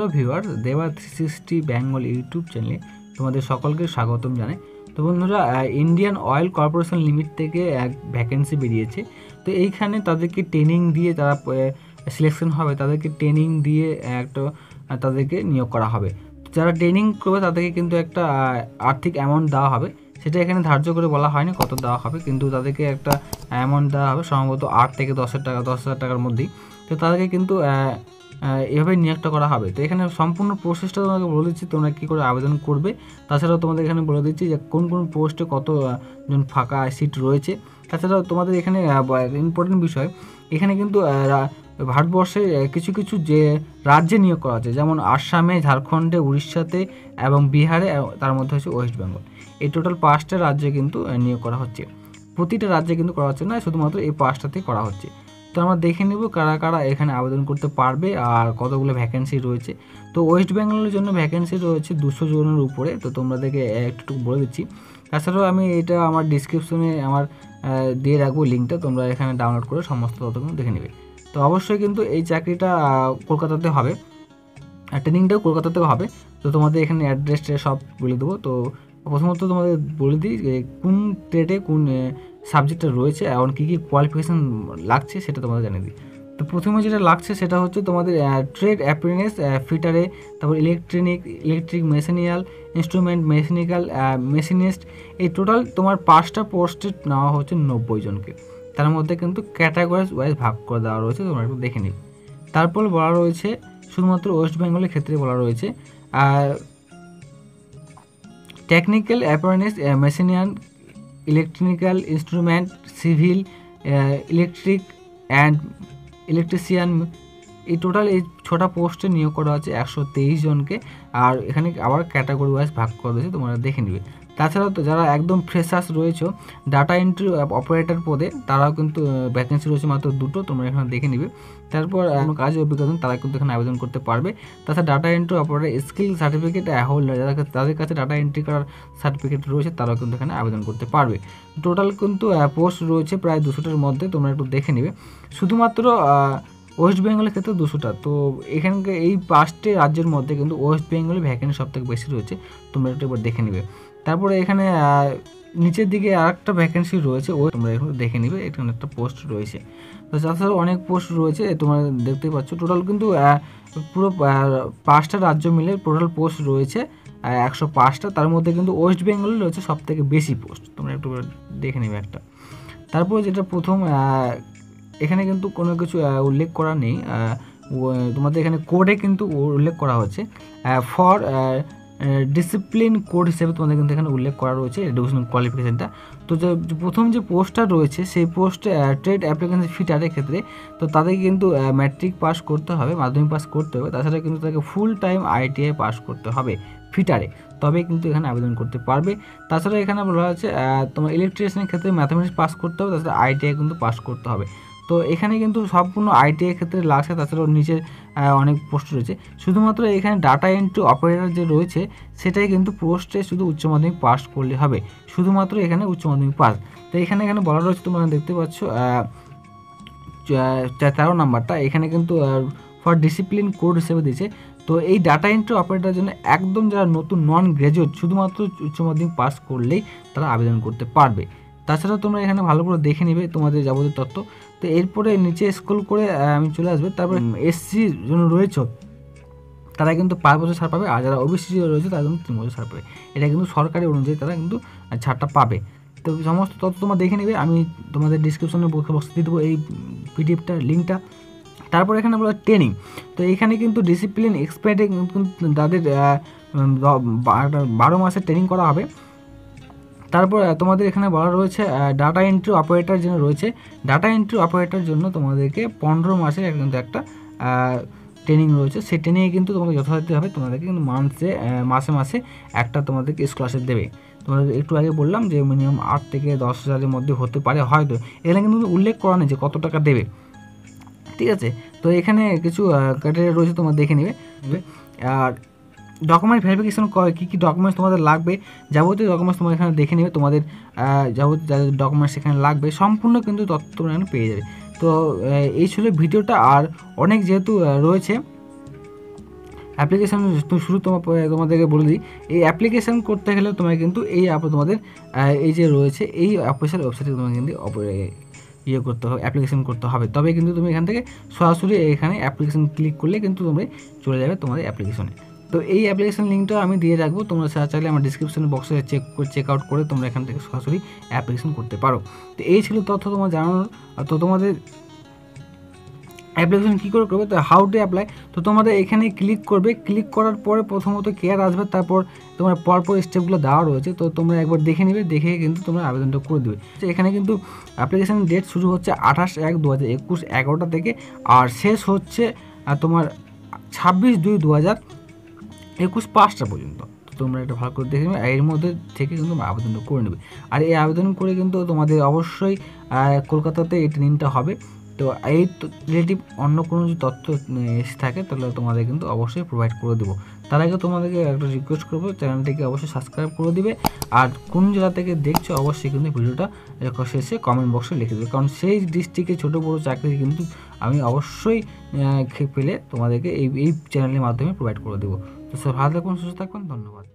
Hello viewer, দেবা 360 Bengal YouTube চ্যানেলে তোমাদের সকলকে স্বাগতম জানাই। তো বন্ধুরা, ইন্ডিয়ান অয়েল কর্পোরেশন লিমিট থেকে এক ভ্যাকেন্সি বেরিয়েছে। তো এইখানে তাদেরকে ট্রেনিং দিয়ে তারা সিলেকশন হবে, তাদেরকে ট্রেনিং দিয়ে একটা তাদেরকে নিয়োগ করা হবে। যারা ট্রেনিং করবে তাদেরকে কিন্তু একটা আর্থিক অ্যামাউন্ট দেওয়া হবে, সেটা এখানে ধার্য করে বলা হয়নি কত দেওয়া হবে, কিন্তু তাদেরকে একটা অ্যামাউন্ট দেওয়া হবে, সম্ভবত 8 থেকে 10,000 টাকার মধ্যেই। তো তাদেরকে কিন্তু এভাবে নিয়োগটা করা হবে। তো এখানে সম্পূর্ণ প্রসেসটা তোমাকে বলে দিচ্ছি, তোমরা কী করে আবেদন করবে। তাছাড়াও তোমাদের এখানে বলে দিচ্ছি যে কোন কোন পোস্টে কতজন ফাঁকা সিট রয়েছে। তাছাড়াও তোমাদের এখানে ইম্পর্টেন্ট বিষয়, এখানে কিন্তু ভারতবর্ষে কিছু কিছু যে রাজ্যে নিয়োগ করা হচ্ছে, যেমন আসামে, ঝাড়খণ্ডে, উড়িষ্যাতে এবং বিহারে, তার মধ্যে হচ্ছে ওয়েস্ট বেঙ্গল। এই টোটাল 5টা রাজ্যে কিন্তু নিয়োগ করা হচ্ছে। প্রতিটা রাজ্যে কিন্তু করা হচ্ছে না, শুধুমাত্র এই 5টাতেই করা হচ্ছে। তো আমরা দেখে নেব কারা কারা এখানে আবেদন করতে পারবে আর কতগুলো ভ্যাকেন্সি রয়েছে। তো ওয়েস্ট বেঙ্গলের জন্য ভ্যাকেন্সি রয়েছে 200 জনের উপরে। তো তোমাদেরকে একটু বলে দিচ্ছি। তাছাড়াও আমি এটা আমার ডিসক্রিপশনে দিয়ে রাখবো লিঙ্কটা, তোমরা এখানে ডাউনলোড করে সমস্ত তথ্যগুলো দেখে নেবে। তো অবশ্যই কিন্তু এই চাকরিটা কলকাতাতে হবে, ট্রেনিংটাও কলকাতাতেও হবে। তো তোমাদের এখানে অ্যাড্রেসটা সব বলে দেবো। তো প্রথমত তোমাদের বলে দিই যে কোন ট্রেডে কোন সাবজেক্টটা রয়েছে এবং কী কী কোয়ালিফিকেশান লাগছে সেটা তোমাদের জানিয়ে দিই। তো প্রথমে যেটা লাগছে সেটা হচ্ছে তোমাদের ট্রেড অ্যাপ্রেন্টিস ফিটারে, তারপর ইলেকট্রিক মেশিনিয়াল, ইনস্ট্রুমেন্ট মেশিনিক্যাল, মেশিনিস্ট। এই টোটাল তোমার 5টা পোস্টে নেওয়া হচ্ছে 90 জনকে। তার মধ্যে কিন্তু ক্যাটাগরিজ ওয়াইজ ভাগ করে দেওয়া রয়েছে, তোমরা একটু দেখে নিবে। তারপর বলা রয়েছে শুধুমাত্র ওয়েস্ট বেঙ্গলের ক্ষেত্রে বলা রয়েছে টেকনিক্যাল অ্যাপ্রেন্টিস, মেশিনিয়ান, electrical instrument, civil, electric and electrician. এই টোটাল এই 6টা পোস্টে নিয়োগ করা হচ্ছে 123 জনকে। আর এখানে আবার ক্যাটাগরি ওয়াইজ ভাগ করা হয়েছে, তোমরা দেখে নিবে। তাছাড়াও তো যারা একদম ফ্রেশার্স রয়েছে ডাটা এন্ট্রি অপারেটর পদে, তারাও কিন্তু ভ্যাকেন্সি রয়েছে মাত্র 2টো, তোমরা এখানে দেখে নিবে। তারপর কোনো কাজের অভিজ্ঞতা তারা কিন্তু এখানে আবেদন করতে পারবে। তাছাড়া data entry operator skill certificate holder, যাদের কাছে ডাটা এন্ট্রি করার সার্টিফিকেট রয়েছে তারাও কিন্তু এখানে আবেদন করতে পারবে। টোটাল কিন্তু পোস্ট রয়েছে প্রায় 200টার মধ্যে, তোমরা একটু দেখে নিবে। শুধুমাত্র ওয়েস্ট বেঙ্গলের ক্ষেত্রে 200টা। তো এখানকে এই 5টে রাজ্যের মধ্যে কিন্তু ওয়েস্ট বেঙ্গলে ভ্যাকেন্সি সবথেকে বেশি রয়েছে, তোমরা একটু এবার দেখে নিবে। তারপরে এখানে নিচের দিকে আরেকটা ভ্যাকেন্সি রয়েছে, তোমরা একটু দেখে নিবে, এখানে একটা পোস্ট রয়েছে। তো তাছাড়াও অনেক পোস্ট রয়েছে, তোমরা দেখতে পাচ্ছ। টোটাল কিন্তু পুরো 5টা রাজ্য মিলে টোটাল পোস্ট রয়েছে 105টা। তার মধ্যে কিন্তু ওয়েস্ট বেঙ্গলে রয়েছে সবথেকে বেশি পোস্ট, তোমরা একটু দেখে নিবে একটা। তারপর যেটা প্রথম, এখানে কিন্তু কোনো কিছু উল্লেখ করা নেই, তোমাদের এখানে কোডে কিন্তু উল্লেখ করা হচ্ছে ফর ডিসিপ্লিন কোড হিসেবে তোমাদের কিন্তু এখানে উল্লেখ করা রয়েছে এডুকেশন কোয়ালিফিকেশানটা। তো যে প্রথম যে পোস্টটা রয়েছে সেই পোস্টে ট্রেড অ্যাপ্লিকেশন ফিটারের ক্ষেত্রে, তো তাদেরকে কিন্তু ম্যাট্রিক পাস করতে হবে, মাধ্যমিক পাস করতে হবে। তাছাড়া কিন্তু তাদেরকে ফুল টাইম ITI পাস করতে হবে ফিটারে, তবে কিন্তু এখানে আবেদন করতে পারবে। তাছাড়া এখানে বলা হচ্ছে তোমার ইলেকট্রিশিয়ানের ক্ষেত্রে ম্যাথামেটিক্স পাস করতে হবে, তাছাড়া ITI কিন্তু পাস করতে হবে। তো এখানে কিন্তু সম্পূর্ণ ITI ক্ষেত্রে লাগছে। তাছাড়াও নিচে অনেক পোস্ট রয়েছে, শুধুমাত্র এখানে ডাটা এন্ট্রি অপারেটর যে রয়েছে সেটাই কিন্তু পোস্টে শুধু উচ্চ মাধ্যমিক পাস করলে হবে, শুধুমাত্র এখানে উচ্চ মাধ্যমিক পাস। তো এখানে বলা রয়েছে, তোমরা দেখতে পাচ্ছ 13 নাম্বারটা, এখানে কিন্তু ফর ডিসিপ্লিন কোড হিসেবে দিয়েছে। তো এই ডাটা এন্ট্রি অপারেটরের জন্য একদম যারা নতুন নন গ্র্যাজুয়েট, শুধুমাত্র উচ্চ মাধ্যমিক পাস করলেই তারা আবেদন করতে পারবে। তাছাড়া তোমরা এখানে ভালো করে দেখে নেবে তোমাদের যাবতীয় তথ্য। তো এরপরে নিচে স্ক্রল করে আমি চলে আসবে। তারপরে SC জন্য রয়েছে তারা কিন্তু 5 বছর ছাড় পাবে, আর যারা OBC রয়েছে তারা কিন্তু 3 বছর ছাড় পাবে। এটা কিন্তু সরকারি অনুযায়ী তারা কিন্তু ছাড়টা পাবে। তো সমস্ত তথ্য তোমরা দেখে নেবে, আমি তোমাদের ডিসক্রিপশনে বক্সে দিয়ে দেবো এই PDFটার লিঙ্কটা। তারপর এখানে বলা ট্রেনিং। তো এখানে কিন্তু ডিসিপ্লিন এক্সপার্টে তাদের 12 মাসের ট্রেনিং করা হবে। তারপর তোমাদের এখানে বলা রয়েছে ডাটা এন্ট্রি অপারেটর যেন রয়েছে, ডাটা এন্ট্রি অপারেটর জন্য তোমাদেরকে 15 মাসের কিন্তু একটা ট্রেনিং রয়েছে। সেই ট্রেনিংয়ে কিন্তু তোমাদের যথাযথ হবে, তোমাদেরকে কিন্তু মাসে মাসে একটা তোমাদেরকে স্কলারশিপ দেবে। তোমাদের একটু আগে বললাম যে মিনিমাম 8 থেকে 10,000-এর মধ্যে হতে পারে হয়তো, এখানে কিন্তু উল্লেখ করা নেই যে কত টাকা দেবে, ঠিক আছে। তো এখানে কিছু ক্রাইটেরিয়া রয়েছে, তোমরা দেখে নেবে। আর ডকুমেন্ট ভেরিফিকেশন কী কী ডকুমেন্টস তোমাদের লাগবে, যাবতীয় ডকুমেন্টস তোমরা এখানে দেখে নেবে। তোমাদের যাবতীয় যাদের ডকুমেন্টস এখানে লাগবে সম্পূর্ণ কিন্তু তথ্য তোমরা এখানে পেয়ে যাবে। তো এই ছিল ভিডিওটা। আর অনেক যেহেতু রয়েছে অ্যাপ্লিকেশান শুরু তোমাদেরকে বলে দিই, এই অ্যাপ্লিকেশান করতে গেলে তোমায় কিন্তু এই তোমাদের এই যে রয়েছে এই অফিসিয়াল ওয়েবসাইটে তোমাকে কিন্তু করতে হবে, অ্যাপ্লিকেশান করতে হবে। তবে কিন্তু তুমি এখান থেকে সরাসরি এখানে অ্যাপ্লিকেশান ক্লিক করলে কিন্তু তোমরা চলে যাবে তোমাদের অ্যাপ্লিকেশনে। তো এই অ্যাপ্লিকেশান লিঙ্কটা আমি দিয়ে রাখবো, তোমরা চাইলে আমার ডিসক্রিপশন বক্সে চেক আউট করে তোমরা এখান থেকে সরাসরি অ্যাপ্লিকেশান করতে পারো। তো এই ছিল তথ্য তোমার জানানোর। তো তোমাদের অ্যাপ্লিকেশন কী করে করবে, তো হাউ টু অ্যাপ্লাই, তো তোমাদের এখানে ক্লিক করবে, ক্লিক করার পরে প্রথমত কেয়ার আসবে, তারপর তোমার পরপর স্টেপগুলো দেওয়া রয়েছে, তো তোমরা একবার দেখে নেবে, দেখে কিন্তু তোমরা আবেদনটা করে দেবে। এখানে কিন্তু অ্যাপ্লিকেশান ডেট শুরু হচ্ছে 28/1/2021 11টা থেকে, আর শেষ হচ্ছে তোমার 26/2/2021 5টা পর্যন্ত। তো তোমরা এটা ভালো করে দেখে নেবে, এর মধ্যে থেকে কিন্তু তোমরা আবেদনটা করে নেবে। আর এই আবেদন করে কিন্তু তোমাদের অবশ্যই কলকাতাতে এই ট্রেনিংটা হবে। তো এই রিলেটিভ অন্য কোনো যদি তথ্য এসে থাকে তাহলে তোমাদের কিন্তু অবশ্যই প্রোভাইড করে দেবো। তার আগে তোমাদেরকে একটা রিকোয়েস্ট করবো, চ্যানেলটিকে অবশ্যই সাবস্ক্রাইব করে দিবে, আর কোন জেলা থেকে দেখছো অবশ্যই কিন্তু ভিডিওটা শেষে কমেন্ট বক্সে লিখে দেবে, কারণ সেই ডিস্ট্রিক্টে ছোটো বড়ো চাকরি কিন্তু আমি অবশ্যই পেলে তোমাদেরকে এই চ্যানেলের মাধ্যমে প্রোভাইড করে দেবো। তো সব ভালো থাকবেন, সুস্থ থাকবেন, ধন্যবাদ।